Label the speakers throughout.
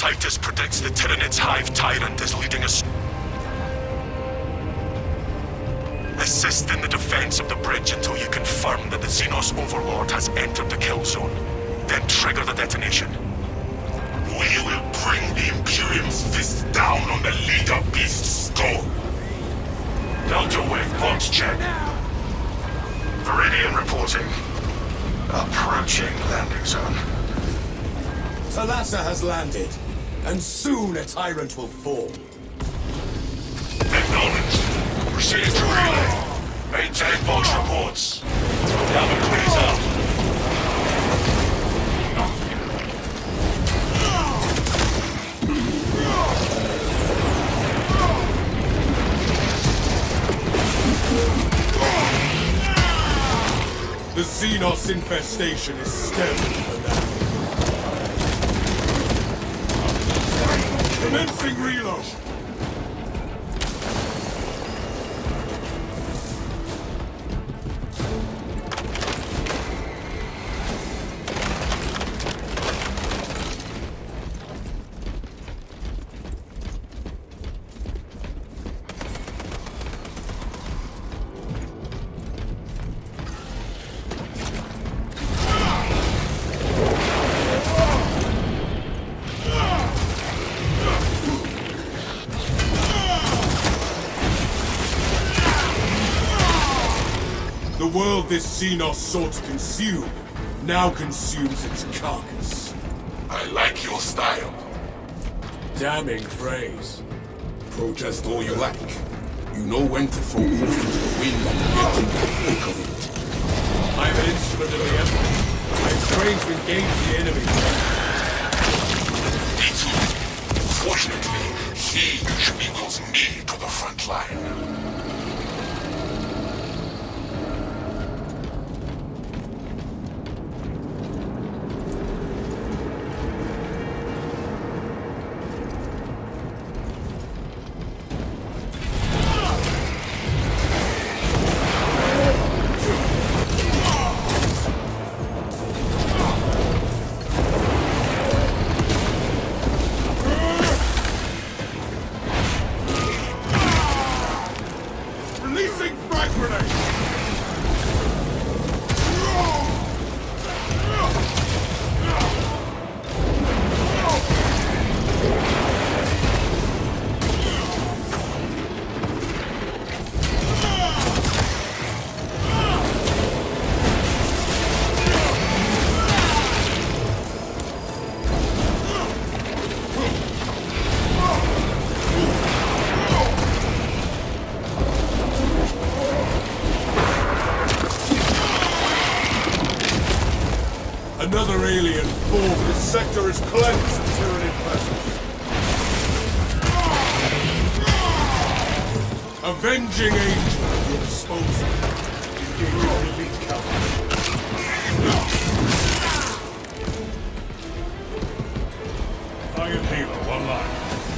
Speaker 1: Titus predicts the Tyranids Hive Tyrant is leading us. Assist in the defense of the bridge until you confirm that the Xenos Overlord has entered the kill zone. Then trigger the detonation. We will bring the Imperium's fist down on the Leader Beast's skull. Delta Wave box check. Viridian reporting. Approaching landing zone.
Speaker 2: Thalassa has landed, and soon a tyrant will fall.
Speaker 1: Acknowledged. Proceed to relay. Maintain box reports. Cabin clears out.
Speaker 2: The Xenos infestation is stemmed for now. Commencing reload! The world this Xenos sought to consume now consumes its carcass.
Speaker 1: I like your style.
Speaker 2: Damning praise.
Speaker 3: Protest all you like. You know when to throw caution to the wind and get in the thick of it.
Speaker 2: I am an instrument of the Emperor. I am trained to engage the enemy.
Speaker 1: Me too. Fortunately, he usually calls me to the front line.
Speaker 2: Another alien form. This sector is cleansed of Tyranid presence. Avenging Angel at your disposal. Engaging elite cavalry.
Speaker 4: Iron Halo online.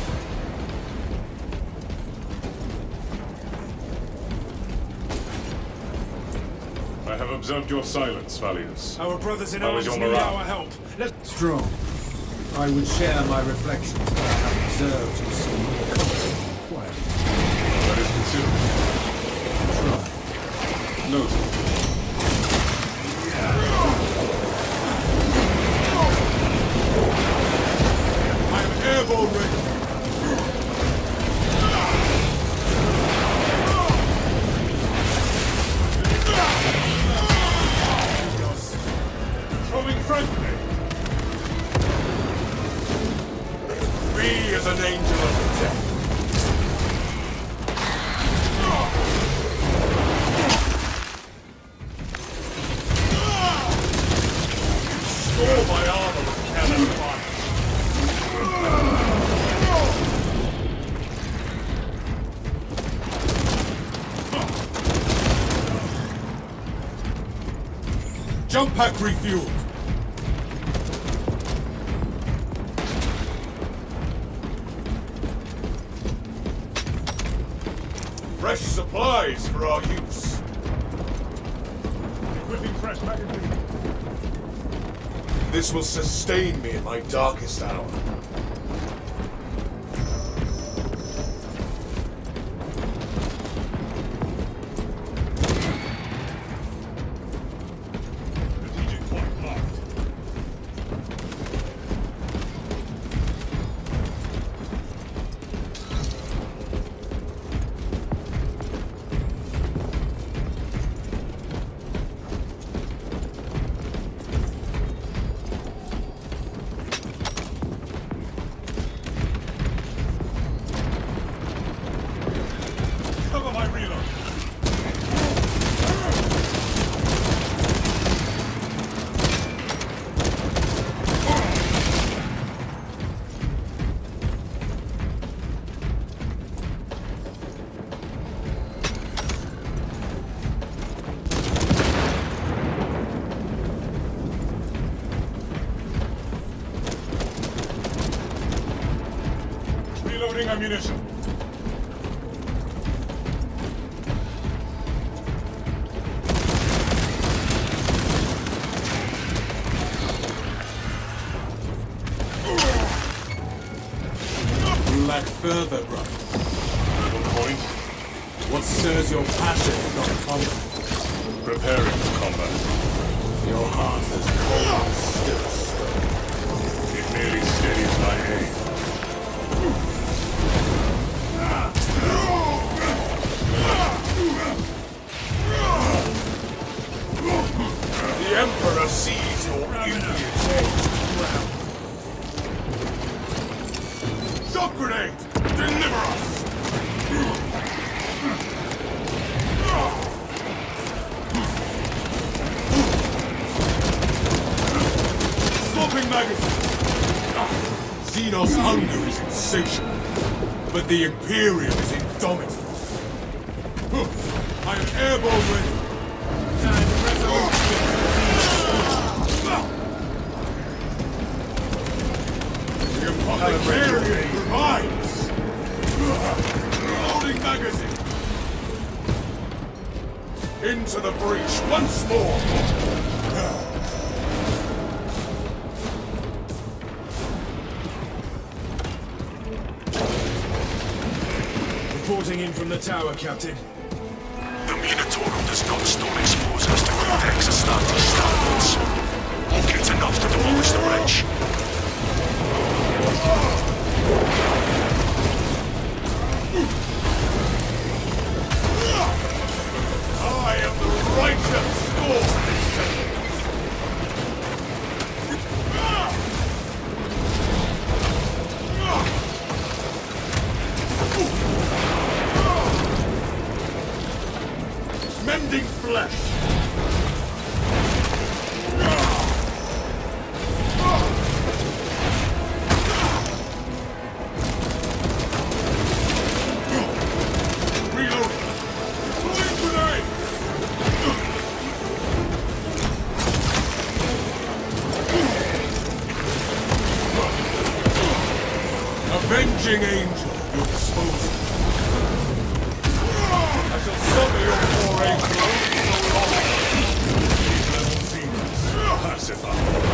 Speaker 4: I have observed your silence, Valius.
Speaker 5: Our brothers in
Speaker 4: How
Speaker 5: arms
Speaker 4: is your
Speaker 5: need
Speaker 4: morale?
Speaker 5: our help.
Speaker 6: Strong. I would share my reflections, but I have observed you seem more comfortable and quiet.
Speaker 4: That is considerable.
Speaker 6: Try.
Speaker 4: Noted.
Speaker 2: I'm airborne ready.
Speaker 4: Throwing front grenade.
Speaker 2: Me as an angel of death. Score my armor with cannon fire. Jump pack refueled. Fresh supplies for our use.
Speaker 4: Equipping fresh magazine.
Speaker 2: This will sustain me in my darkest hour. Gathering ammunition. You lack further, brother.
Speaker 4: Little point.
Speaker 2: What stirs your passion if not combat?
Speaker 4: Preparing for combat.
Speaker 2: Your heart is cold and still stone.
Speaker 4: It merely steadies my aim.
Speaker 2: The Emperor sees your Indians edge ground. Shock grenade! Deliver us! Swapping magazine! Xenos' hunger is insatiable, but the Imperium is indomitable. I am airborne ready. And resolute. The Apothecarian provides! Loading magazine! Into the breach once more!
Speaker 6: Reporting in from the tower, Captain.
Speaker 1: The Minotaur does not stone explosives to Cortex Astartes starports. It's enough to demolish the bridge.
Speaker 2: I am the righteous storm! Mending flesh! Reload! Throwing grenade! Avenging angel, your disposal. I shall summon your foray blows so long.
Speaker 4: Pacify.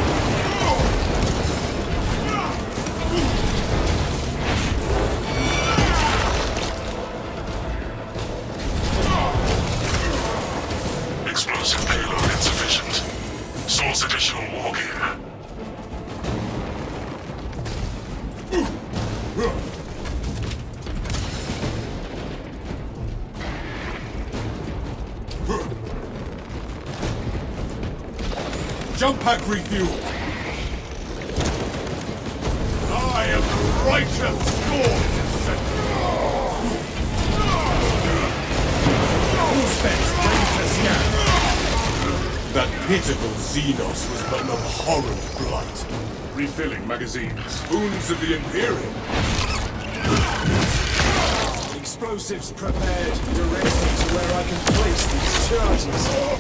Speaker 1: Explosive payload insufficient. Source additional war gear.
Speaker 2: Jump pack refueled. I am the righteous storm. That pitiful Xenos was but an abhorrent blight.
Speaker 4: Refilling magazines.
Speaker 2: Wounds of the Imperium.
Speaker 6: Explosives prepared. Direct me to where I can place these charges.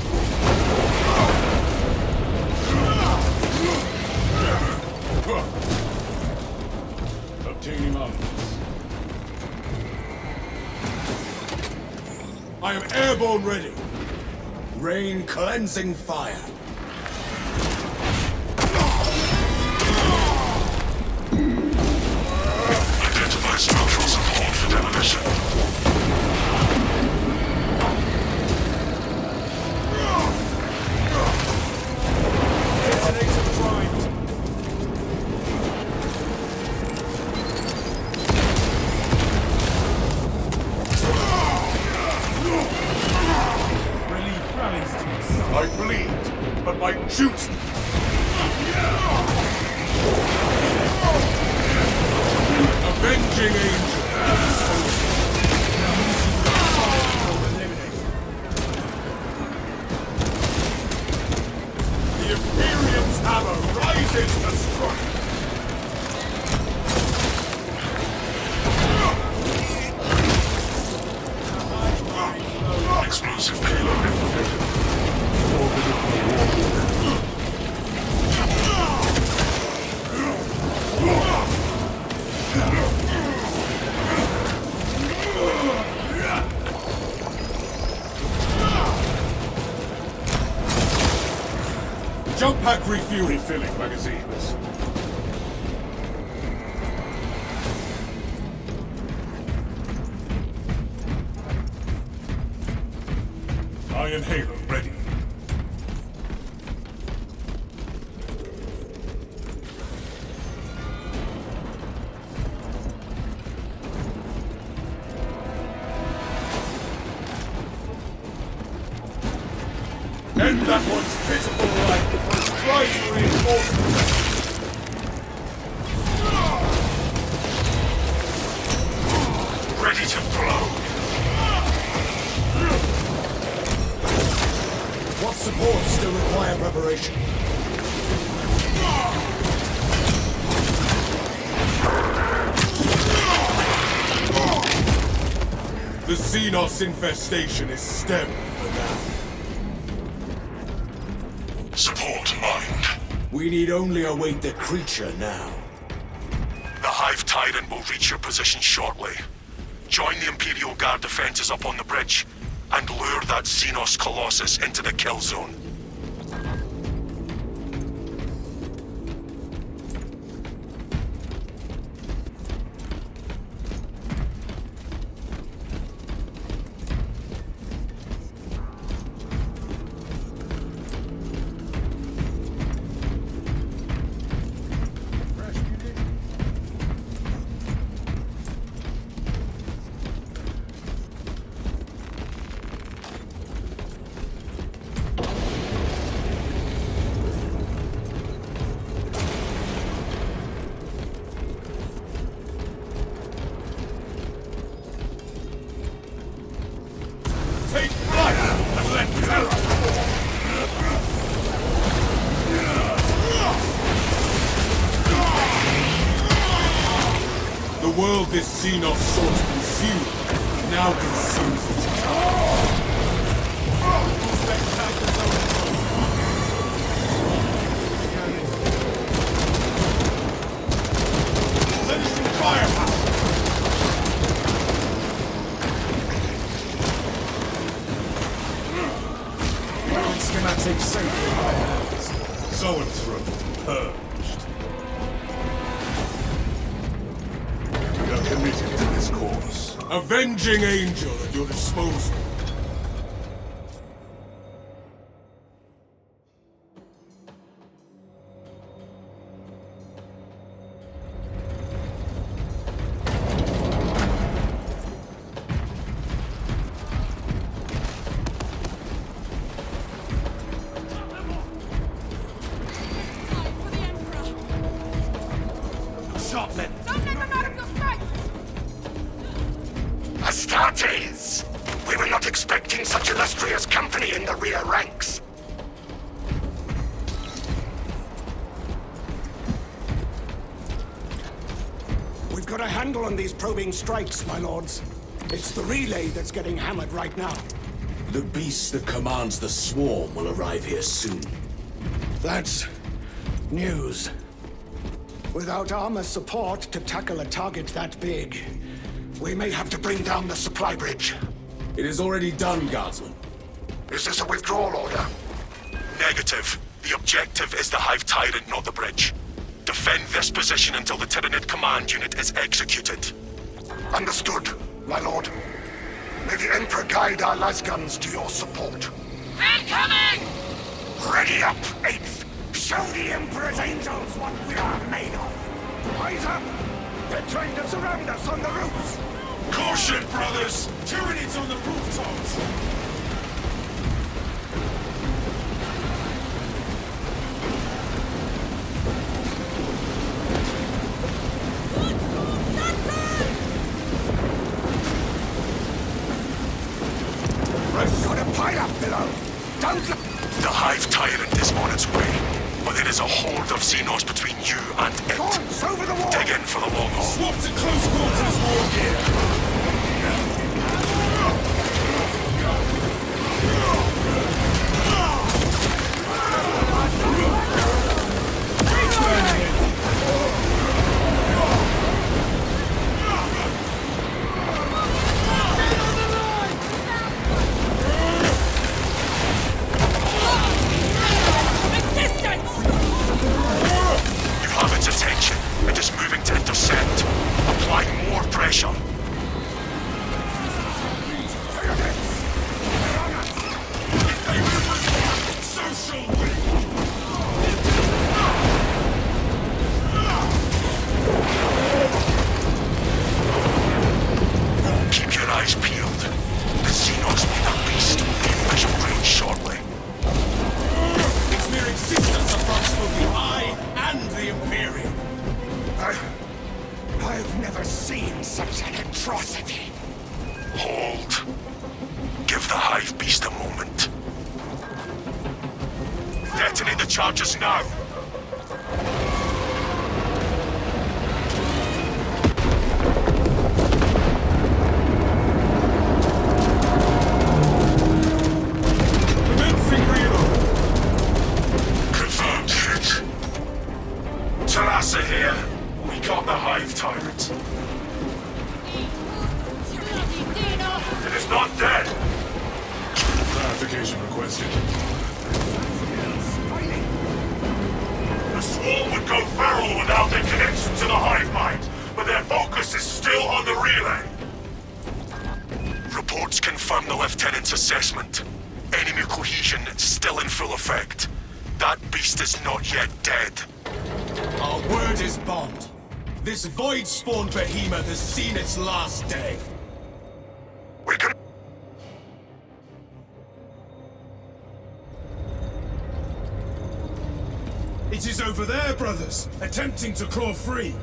Speaker 4: Obtaining armaments.
Speaker 2: I am airborne ready. Rain cleansing fire.
Speaker 1: Identify structural support for demolition.
Speaker 6: Detonator primed. Relief rallies to your side.
Speaker 2: I bleed. Pack refuel.
Speaker 4: Refilling magazines. Iron Halo ready.
Speaker 2: End that one's pitiful life. Try to reinforce
Speaker 1: Ready to blow.
Speaker 5: What supports still require preparation?
Speaker 2: The Xenos infestation is stemmed for now.
Speaker 1: Support mind.
Speaker 5: We need only await the creature now.
Speaker 1: The Hive Tyrant will reach your position shortly. Join the Imperial Guard defenses up on the bridge, and lure that Xenos Colossus into the kill zone.
Speaker 2: Take flight and let terror. The world this Xenos sought to consume now consumes its kind. Letting firepower.
Speaker 6: Schematic safe in my hands.
Speaker 4: Zoanthropy purged. We are committed to this cause.
Speaker 2: Avenging Angel at your disposal.
Speaker 7: Don't let them out of your sight!
Speaker 1: Astartes! We were not expecting such illustrious company in the rear ranks.
Speaker 5: We've got a handle on these probing strikes, my lords. It's the relay that's getting hammered right now.
Speaker 8: The beast that commands the swarm will arrive here soon.
Speaker 5: That's news. Without armor support to tackle a target that big, we may have to bring down the supply bridge.
Speaker 8: It is already done, Guardsman.
Speaker 1: Is this a withdrawal order? Negative. The objective is the Hive Tyrant, not the bridge. Defend this position until the Tyranid command unit is executed. Understood, my lord. May the Emperor guide our lasguns to your support.
Speaker 7: Incoming!
Speaker 1: Ready up, 8th! Show the Emperor's angels what we are made of! Rise up! They're trying to surround us on the roofs!
Speaker 2: Caution, brothers! Tyranids on the rooftops!
Speaker 1: Got a pile up below! Don't look! The Hive Tyrant is on its way, but there is a horde of Xenos between you and it. Taunts over the wall! Dig in for the long haul.
Speaker 2: Swap to close quarters, war gear!
Speaker 7: Resistance!
Speaker 1: now!
Speaker 2: Commencing reload!
Speaker 1: Confirmed hit. Talassa here. We got the Hive Tyrant. It is not dead!
Speaker 4: Clarification requested.
Speaker 1: The Swarm would go feral without their connection to the Hive Mind, but their focus is still on the relay. Reports confirm the Lieutenant's assessment. Enemy cohesion still in full effect. That beast is not yet dead.
Speaker 8: Our word is bond. This void-spawn behemoth has seen its last day.
Speaker 1: We can...
Speaker 2: It is over there, brothers, attempting to claw free.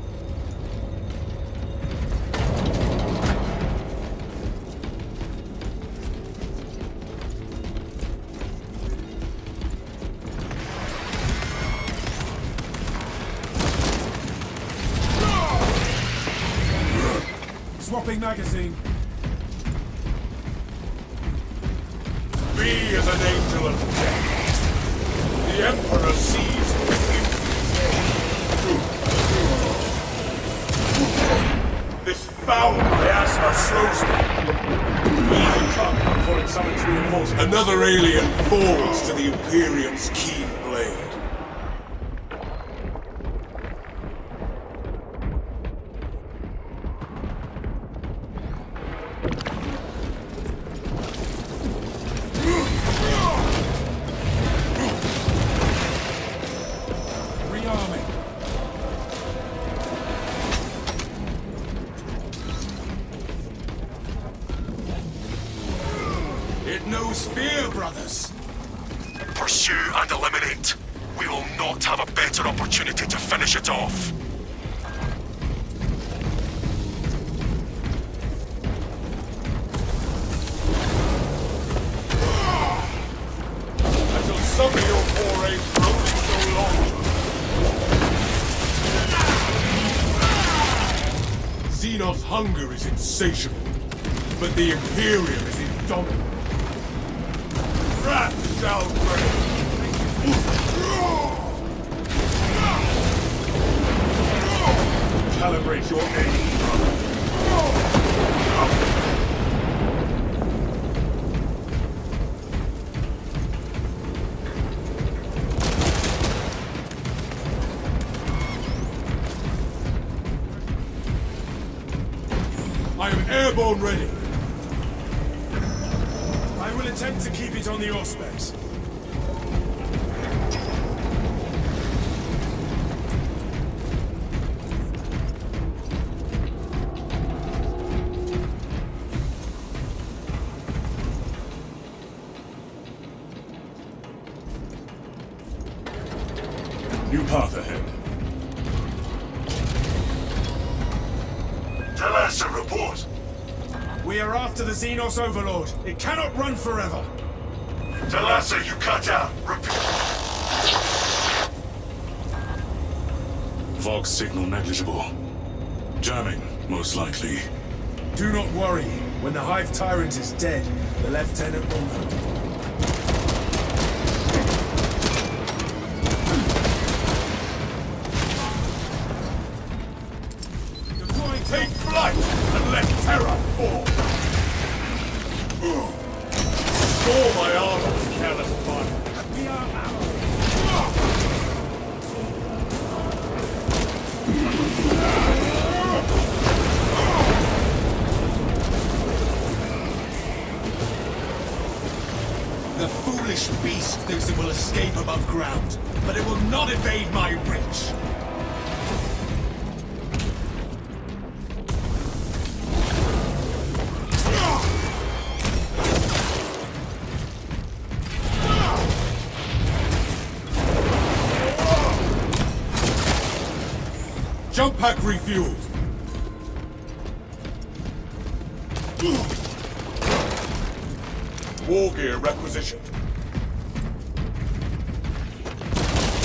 Speaker 2: Swapping magazine.
Speaker 3: Me is an angel of death. The Emperor sees this foul miasma slows me.
Speaker 4: We will come before it summons reinforcements.
Speaker 3: Another alien falls to the Imperium's keen blade.
Speaker 2: Rearming.
Speaker 3: It knows fear, brothers.
Speaker 1: Pursue and eliminate. We will not have a better opportunity to finish it off.
Speaker 3: I shall suffer your forays roaming so long.
Speaker 2: Xenos hunger is insatiable, but the Imperium is indomitable.
Speaker 3: Wrath shall reign.
Speaker 4: Calibrate your aim, brother.
Speaker 2: I am airborne ready. I will attempt to keep it on the Auspex.
Speaker 4: New path ahead.
Speaker 1: Talassa, report.
Speaker 2: We are after the Xenos Overlord. It cannot run forever.
Speaker 1: Talassa, you cut out. Repeat.
Speaker 4: Vox signal negligible. Jamming, most likely.
Speaker 2: Do not worry. When the Hive Tyrant is dead, the Lieutenant will know.
Speaker 3: Take flight and let terror fall. Store my armor with careless fire.
Speaker 2: We are allies.
Speaker 8: The foolish beast thinks it will escape above ground, but it will not evade my reach.
Speaker 2: Jump pack refueled.
Speaker 3: War gear requisitioned.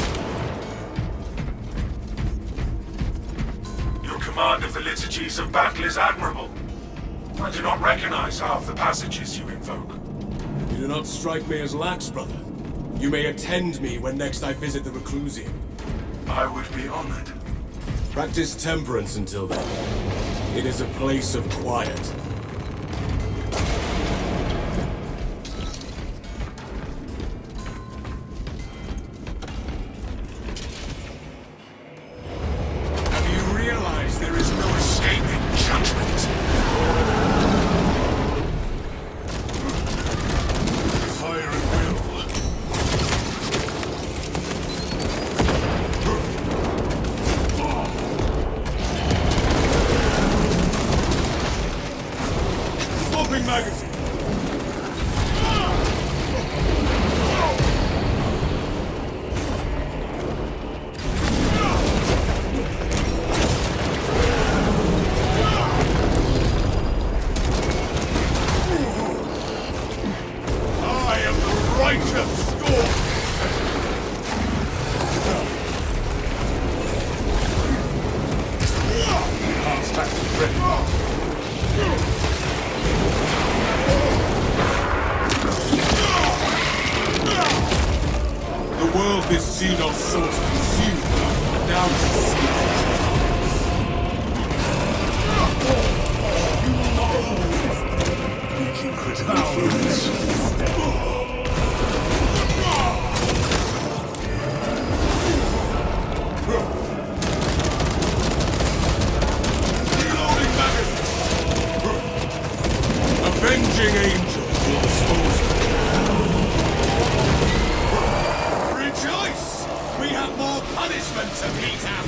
Speaker 1: command of the liturgies of battle is admirable. I do not recognize half the passages you invoke.
Speaker 2: You do not strike me as lax, brother. You may attend me when next I visit the Reclusium.
Speaker 1: I would be honored.
Speaker 2: Practice temperance until then. It is a place of quiet.
Speaker 8: Have you realized there is no escaping judgment? Fire at will. Swapping magazine. I am the righteous storm. Hearts back to ready.
Speaker 2: The world this Xenos sought to consume, now consumes.
Speaker 1: Making critical fluids.
Speaker 8: Reloading magazine.
Speaker 2: Avenging angels will dispose of
Speaker 8: Rejoice! We have more punishment to mete out!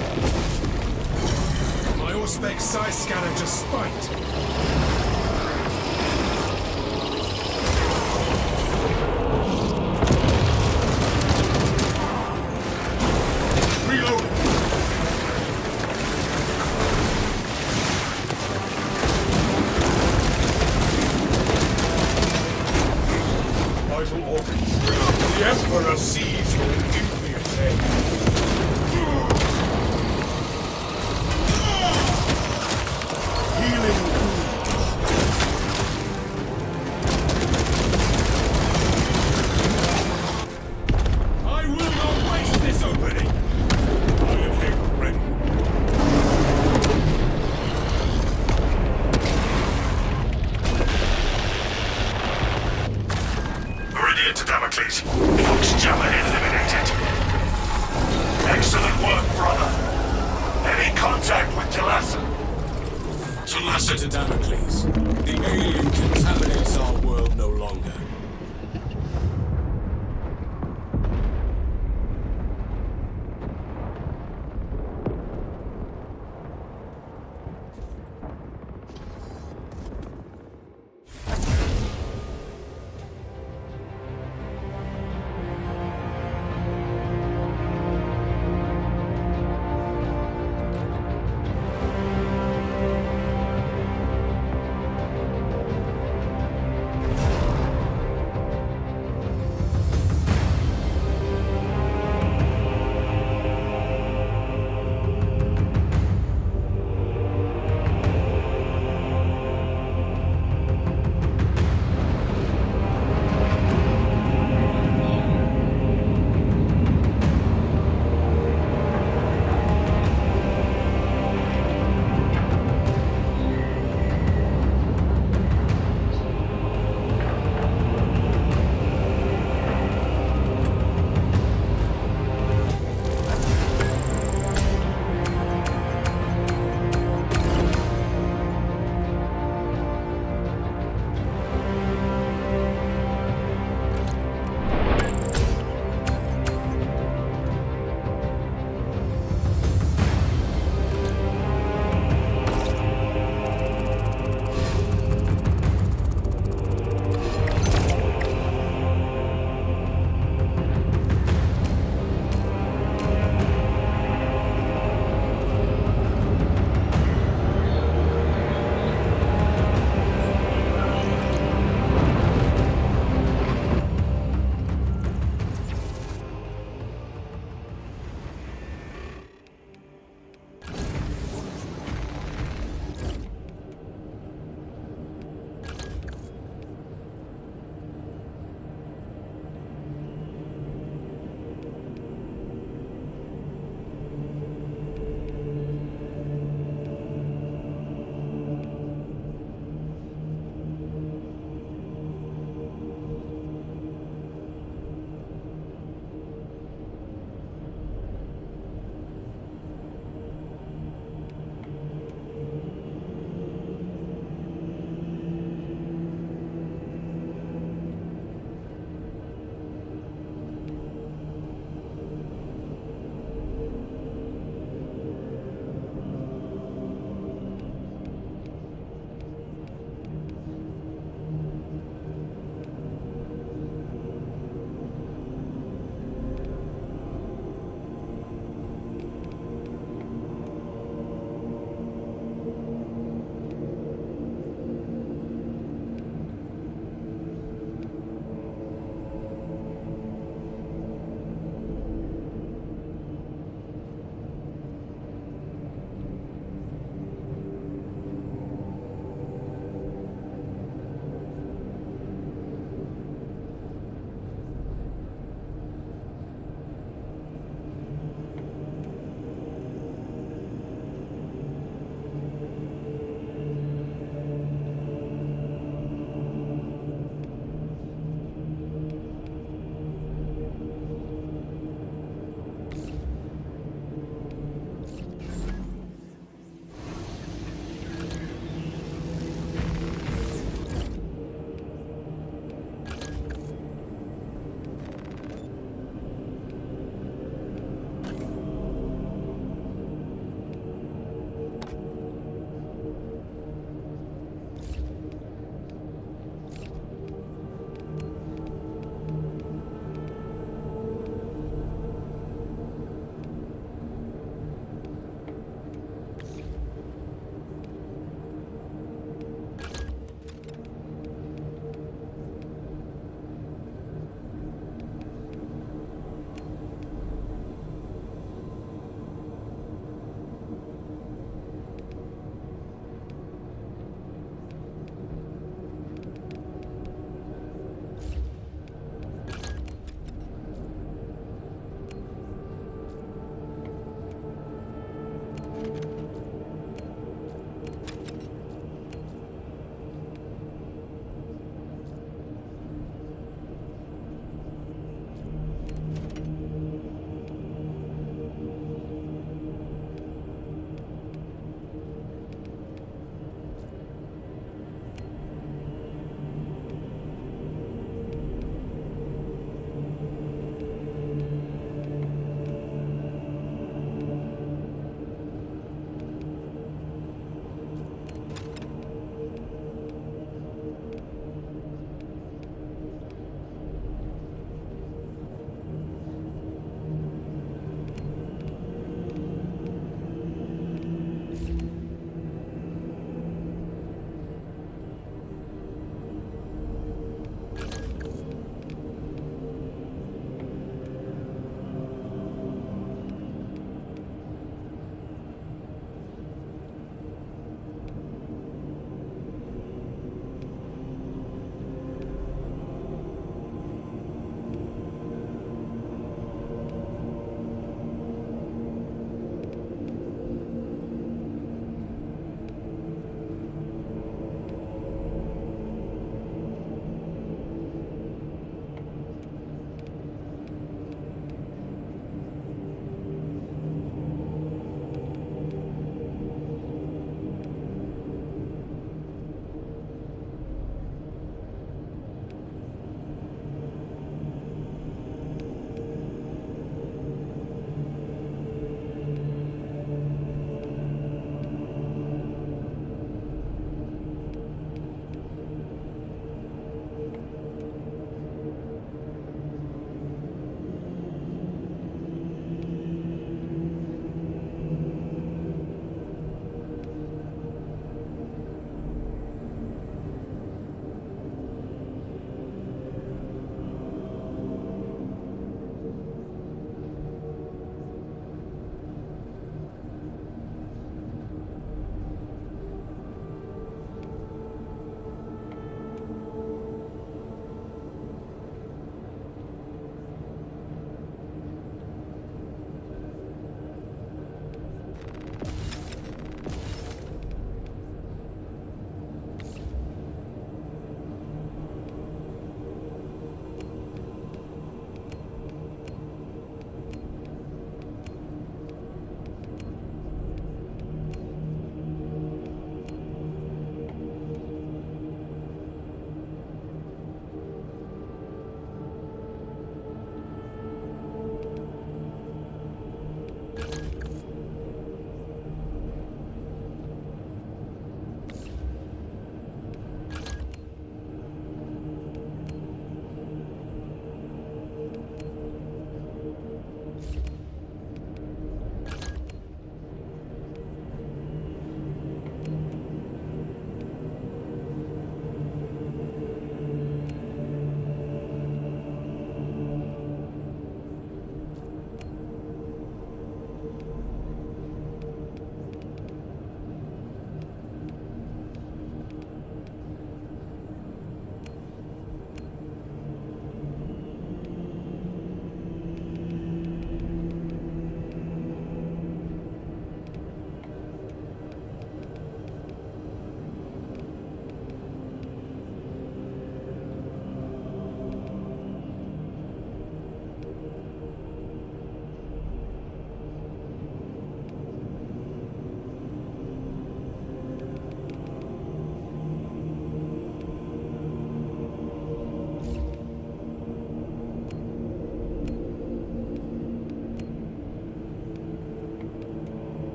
Speaker 8: My Auspex size scanner just spiked. Reloading! Vital organs. The Emperor sees your nucleus head. Healing I will not waste this opening! I am here ready.
Speaker 1: Meridian to Damocles. Fox Jammer eliminated. Excellent work, brother. Any contact with Talassa?
Speaker 2: Talassa to Damocles. The alien contaminates our world no longer.